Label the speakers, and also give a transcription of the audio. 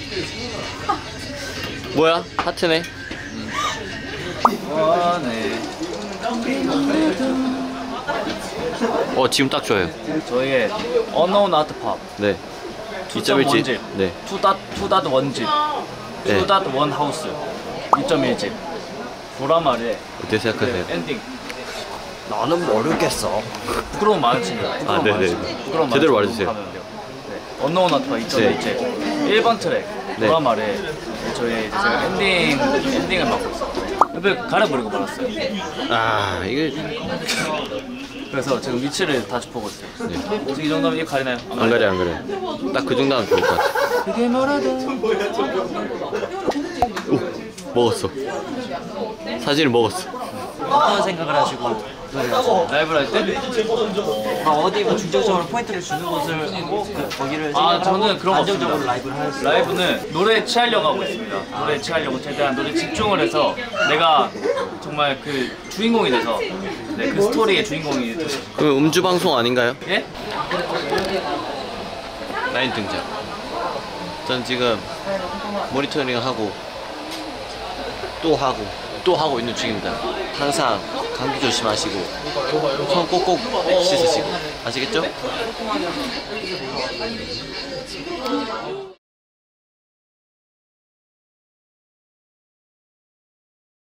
Speaker 1: 뭐야? 하트네.
Speaker 2: 네.
Speaker 1: 지금 딱 좋아요.
Speaker 2: 저희의 Unknown Art Pop.
Speaker 1: 네. 2.1집. 네.
Speaker 2: 2.1집.
Speaker 1: 네.
Speaker 2: 2.1 하우스. 2.1집. 보라말의
Speaker 1: 어떻게 생각하세요?
Speaker 2: 엔딩.
Speaker 3: 나는 모르겠어.
Speaker 2: 부끄러운 마주치기.
Speaker 1: 아, 네네. 제대로 말해주세요.
Speaker 2: Unknown Art Pop 2.1집. 1번 트랙.
Speaker 1: 네.
Speaker 2: 보라말의 저희 이제 제가 엔딩을 맡고 있어요. 옆에 가려버리고 말았어요.
Speaker 1: 아, 이게
Speaker 2: 그래서 지금 위치를 다 짚어보고 있어요.
Speaker 1: 네.
Speaker 2: 지금 이 정도면 이거 가리나요?
Speaker 1: 안 가려 안 가려. 딱 그 정도면 좋을 것 같아.
Speaker 2: 그게 뭐라도
Speaker 1: 먹었어. 사진을 먹었어.
Speaker 3: 어떤 생각을 하시고
Speaker 2: 라이브를 할 때?
Speaker 3: 어디 뭐 중점적으로 포인트를 주는 곳을 하고 거기를
Speaker 2: 저는 그런 거
Speaker 3: 안정적으로
Speaker 2: 없습니다.
Speaker 3: 라이브를 할 수.
Speaker 2: 라이브는 노래에 취하려고 하고 있습니다. 노래에 취하려고 최대한 노래에 집중을 해서 내가 정말 그 주인공이 돼서 그 스토리의 주인공이 돼서.
Speaker 1: 그러면 음주 방송 아닌가요?
Speaker 2: 예?
Speaker 1: 라인 등장. 전 지금 모니터링 하고 또 하고 있는 중입니다. 항상 감기 조심하시고 손 꼭꼭 씻으시고 아시겠죠?